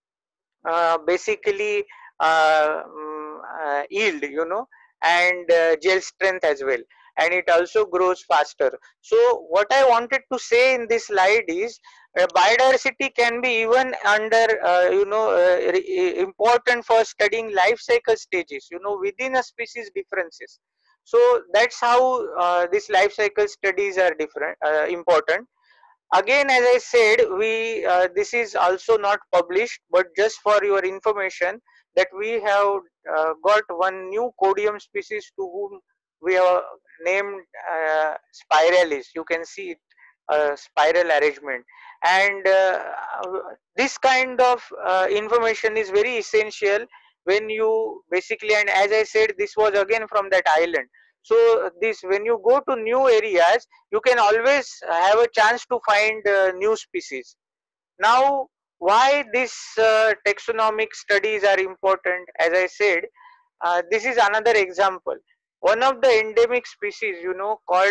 uh, basically uh, um, uh, yield, you know, and uh, gel strength as well, and it also grows faster. So what I wanted to say in this slide is uh, biodiversity can be even under uh, you know uh, important for studying life cycle stages, you know, within a species differences. So that's how uh, these life cycle studies are different uh, important. Again, as I said, we uh, this is also not published, but just for your information, that we have uh, got one new codium species to whom we have named uh, spiralis. You can see it, uh, spiral arrangement, and uh, this kind of uh, information is very essential when you basically, and as I said, this was again from that island. So this, when you go to new areas, you can always have a chance to find uh, new species. Now, why these uh, taxonomic studies are important? As I said, uh, this is another example. One of the endemic species, you know, called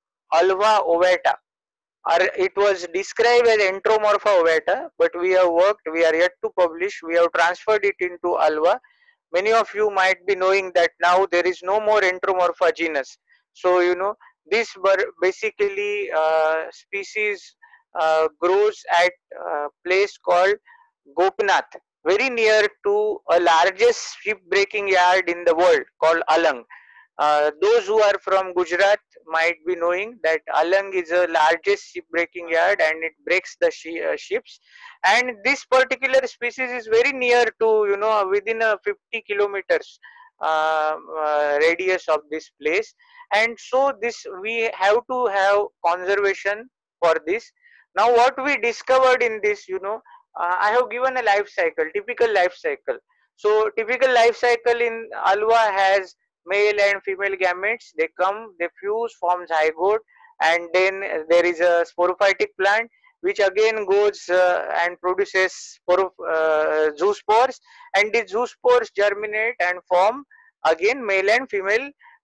Alva ovata, or it was described as Enteromorpha ovata, but we have worked, we are yet to publish, we have transferred it into Alva. Many of you might be knowing that now there is no more Enteromorpha genus. So, you know, this basically uh, species uh, grows at a place called Gopinath, very near to a largest ship breaking yard in the world called Alang. Uh, those who are from Gujarat might be knowing that Alang is the largest ship breaking yard, and it breaks the shi uh, ships. And this particular species is very near to, you know, within a fifty kilometers uh, uh, radius of this place. And so this, we have to have conservation for this. Now what we discovered in this, you know, uh, I have given a life cycle, typical life cycle. So typical life cycle in Alva has male and female gametes. They come, they fuse, forms zygote, and then there is a sporophytic plant which again goes uh, and produces sporo, uh, zoospores, and the zoospores germinate and form again male and female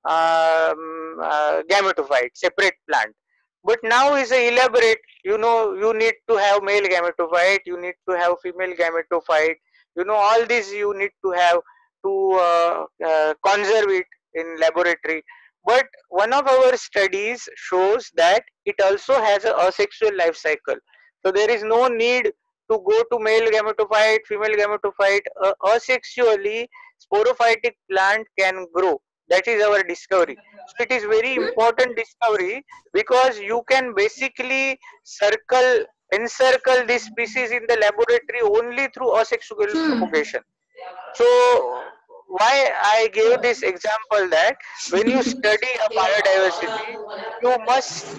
um, uh, gametophyte, separate plant. But now is a elaborate, you know, you need to have male gametophyte, you need to have female gametophyte, you know, all these you need to have to uh, uh, conserve it in laboratory. But one of our studies shows that it also has a asexual life cycle. So there is no need to go to male gametophyte, female gametophyte. Uh, asexually, sporophytic plant can grow. That is our discovery. So it is very important discovery, because you can basically circle, encircle this species in the laboratory only through asexual propagation. So why I gave this example, that when you study a biodiversity, you must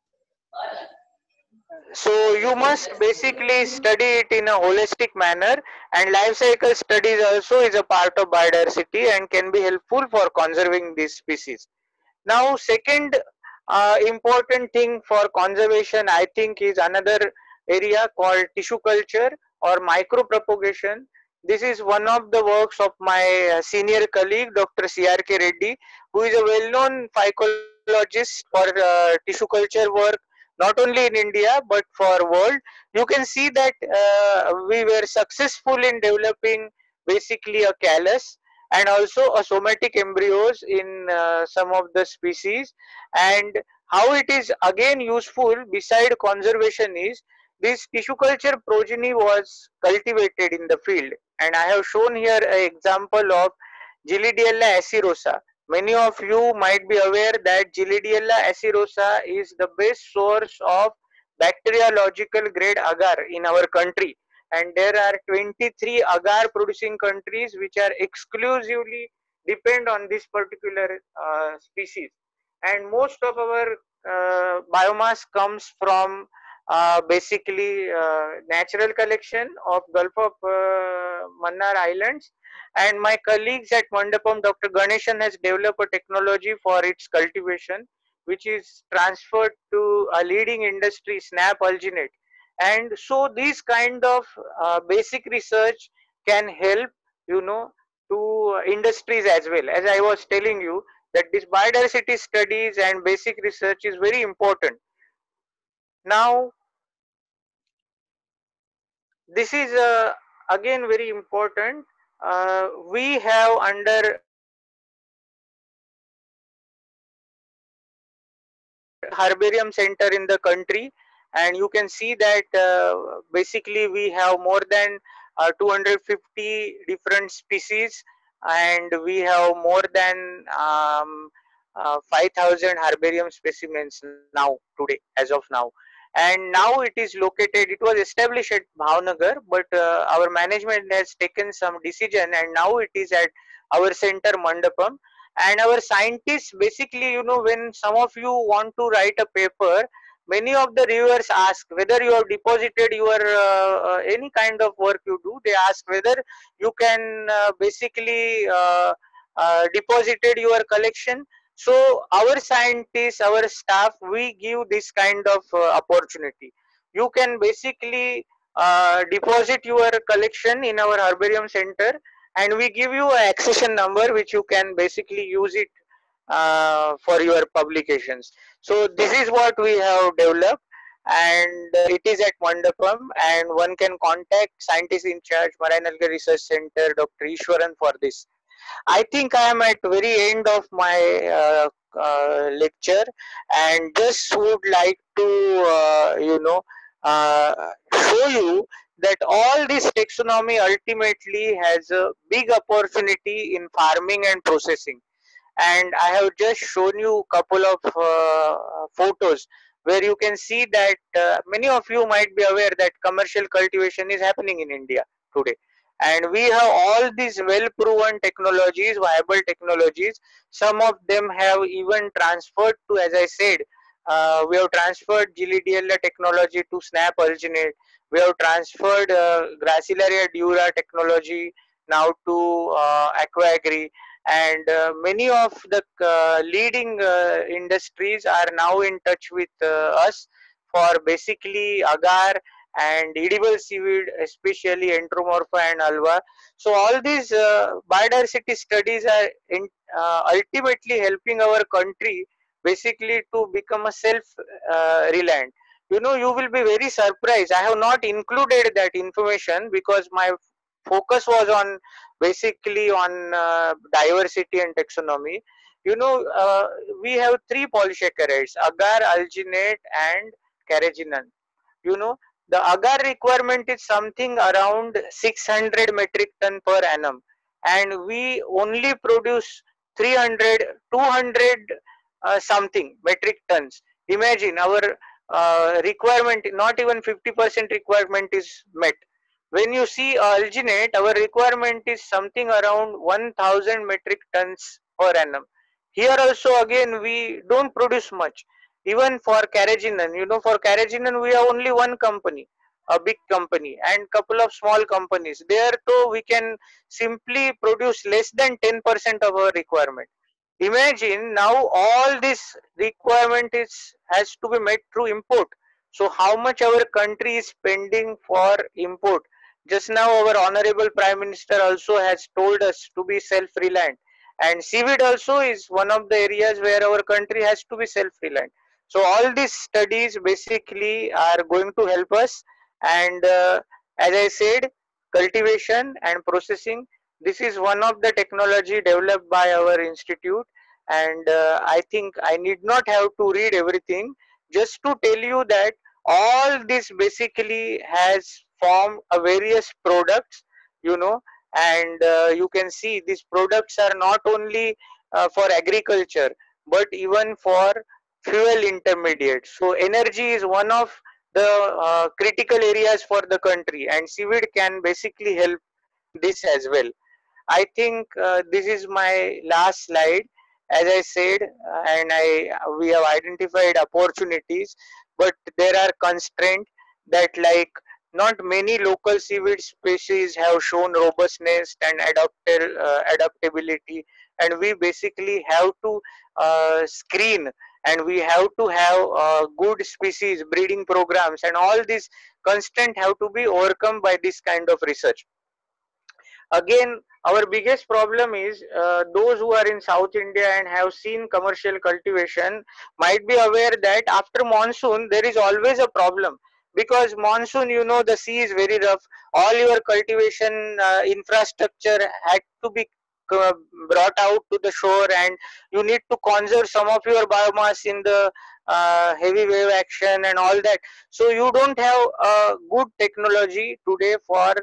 so you must basically study it in a holistic manner, and life cycle studies also is a part of biodiversity and can be helpful for conserving these species. Now second uh, important thing for conservation, I think, is another area called tissue culture or micropropagation. This is one of the works of my senior colleague, Doctor C R K Reddy, who is a well-known phycologist for uh, tissue culture work, not only in India but for world. You can see that uh, we were successful in developing basically a callus and also a somatic embryos in uh, some of the species. And how it is again useful beside conservation is, this tissue culture progeny was cultivated in the field, and I have shown here an example of Gillidiella acerosa. Many of you might be aware that Gillidiella acerosa is the best source of bacteriological grade agar in our country, and there are twenty-three agar producing countries which are exclusively depend on this particular uh, species, and most of our uh, biomass comes from uh, basically uh, natural collection of Gulf of uh, Mannar Islands. And my colleagues at Mandapam, Doctor Ganeshan, has developed a technology for its cultivation, which is transferred to a leading industry, Snap Alginate. And so these kind of uh, basic research can help, you know, to industries as well. As I was telling you, that this biodiversity studies and basic research is very important. Now, this is uh, again very important. Uh, we have under herbarium center in the country, and you can see that uh, basically we have more than uh, two hundred fifty different species, and we have more than um, uh, five thousand herbarium specimens now today, as of now. And now it is located, it was established at Bhavnagar, but uh, our management has taken some decision, and now it is at our center Mandapam. And our scientists, basically, you know, when some of you want to write a paper, many of the reviewers ask whether you have deposited your uh, uh, any kind of work you do. They ask whether you can uh, basically uh, uh, deposited your collection. So our scientists, our staff, we give this kind of uh, opportunity. You can basically uh, deposit your collection in our herbarium center, and we give you a accession number which you can basically use it uh, for your publications. So this is what we have developed, and uh, it is at Mandapam, and one can contact scientist in charge, Marine Algae Research Center, Doctor Ishwaran, for this. I think I am at very end of my uh, uh, lecture, and just would like to uh, you know uh, show you that all this taxonomy ultimately has a big opportunity in farming and processing. And I have just shown you a couple of uh, photos where you can see that uh, many of you might be aware that commercial cultivation is happening in India today. And we have all these well proven technologies, viable technologies. Some of them have even transferred to, as I said, uh, we have transferred Gilidiella technology to Snap Alginate. We have transferred uh, Gracilaria dura technology now to uh, Aquagri. And uh, many of the uh, leading uh, industries are now in touch with uh, us for basically agar and edible seaweed, especially Enteromorpha and Alva. So all these uh, biodiversity studies are in, uh, ultimately helping our country basically to become a self-reliant. Uh, you know, you will be very surprised. I have not included that information because my focus was on basically on uh, diversity and taxonomy. You know, uh, we have three polysaccharides: agar, alginate, and carrageenan. You know, the agar requirement is something around six hundred metric ton per annum, and we only produce three hundred, two hundred uh, something metric tons. Imagine our uh, requirement, not even fifty percent requirement is met. When you see alginate, our requirement is something around one thousand metric tons per annum. Here also again we don't produce much. Even for carrageenan, you know, for carrageenan we have only one company, a big company, and couple of small companies. There too we can simply produce less than ten percent of our requirement. Imagine now all this requirement is has to be met through import. So how much our country is spending for import? Just now our honorable Prime Minister also has told us to be self-reliant, and seaweed also is one of the areas where our country has to be self-reliant. So all these studies basically are going to help us, and uh, as I said, cultivation and processing, this is one of the technology developed by our institute, and uh, I think I need not have to read everything, just to tell you that all this basically has formed a various products, you know, and uh, you can see these products are not only uh, for agriculture but even for fuel intermediates. So energy is one of the uh, critical areas for the country, and seaweed can basically help this as well. I think uh, this is my last slide. As I said, uh, and I we have identified opportunities, but there are constraints that, like, not many local seaweed species have shown robustness and adapter, uh, adaptability, and we basically have to uh, screen, and we have to have uh, good species breeding programs, and all these constraints have to be overcome by this kind of research. Again, our biggest problem is uh, those who are in South India and have seen commercial cultivation might be aware that after monsoon there is always a problem, because monsoon, you know, the sea is very rough. All your cultivation uh, infrastructure had to be uh, brought out to the shore, and you need to conserve some of your biomass in the uh, heavy wave action and all that. So you don't have a good technology today for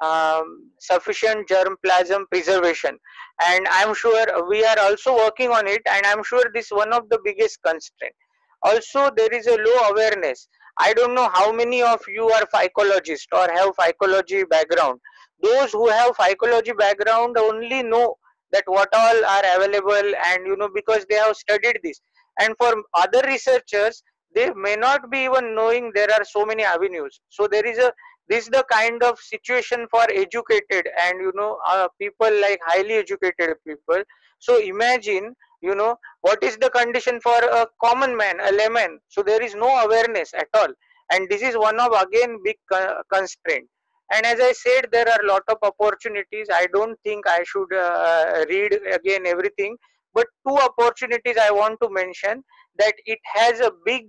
um, sufficient germplasm preservation, and I'm sure we are also working on it, and I'm sure this is one of the biggest constraint. Also, there is a low awareness. I don't know how many of you are phycologists or have phycology background. Those who have phycology background only know that what all are available, and you know, because they have studied this. And for other researchers, they may not be even knowing there are so many avenues. So there is a this is the kind of situation for educated and, you know, uh, people like highly educated people. So imagine, you know, what is the condition for a common man, a layman. So there is no awareness at all, and this is one of, again, big constraint. And as I said, there are a lot of opportunities. I don't think I should uh, read again everything, but two opportunities I want to mention, that it has a big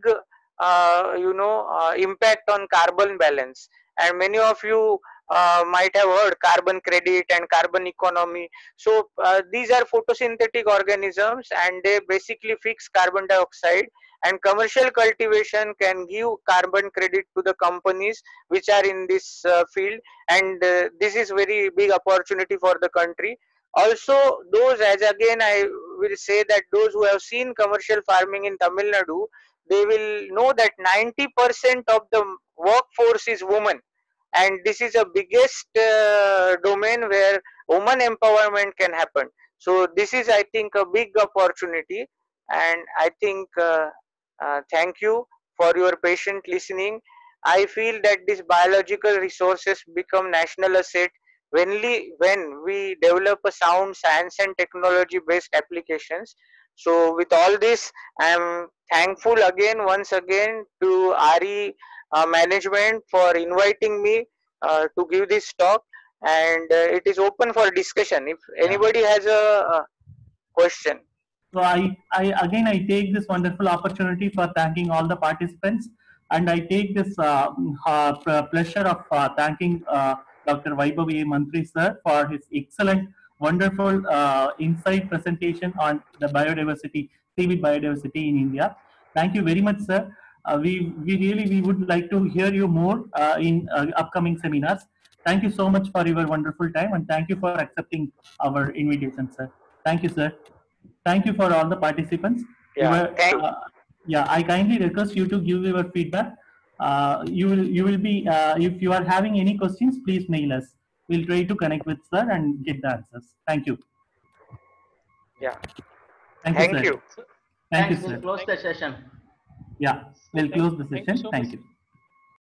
uh, you know uh, impact on carbon balance. And many of you uh, might have heard carbon credit and carbon economy. So uh, these are photosynthetic organisms, and they basically fix carbon dioxide, and commercial cultivation can give carbon credit to the companies which are in this uh, field, and uh, this is very big opportunity for the country. Also, those, as again I will say, that those who have seen commercial farming in Tamil Nadu, they will know that ninety percent of the workforce is women, and this is a biggest uh, domain where woman empowerment can happen. So this is, I think, a big opportunity, and I think uh, uh, thank you for your patient listening. I feel that these biological resources become national asset when we, when we develop a sound science and technology based applications. So with all this, I am thankful again, once again, to R E uh, management for inviting me uh, to give this talk, and uh, it is open for discussion if anybody has a, a question. So I, I again I take this wonderful opportunity for thanking all the participants, and I take this uh, uh, pleasure of uh, thanking uh, Doctor Vaibhav A. Mantri sir for his excellent, wonderful uh, insight presentation on the biodiversity, seaweed biodiversity in India. Thank you very much, sir. Uh, we we really we would like to hear you more uh, in uh, upcoming seminars. Thank you so much for your wonderful time, and thank you for accepting our invitation, sir. Thank you, sir. Thank you for all the participants. Yeah, were, thank uh, yeah, I kindly request you to give your feedback. Uh, you will you will be uh, if you are having any questions, please mail us. We'll try to connect with sir and get the answers. Thank you. Yeah. Thank, Thank you, sir. you. Thank Thanks, you, sir. we'll close the session. Yeah, we'll close the session. So Thank you.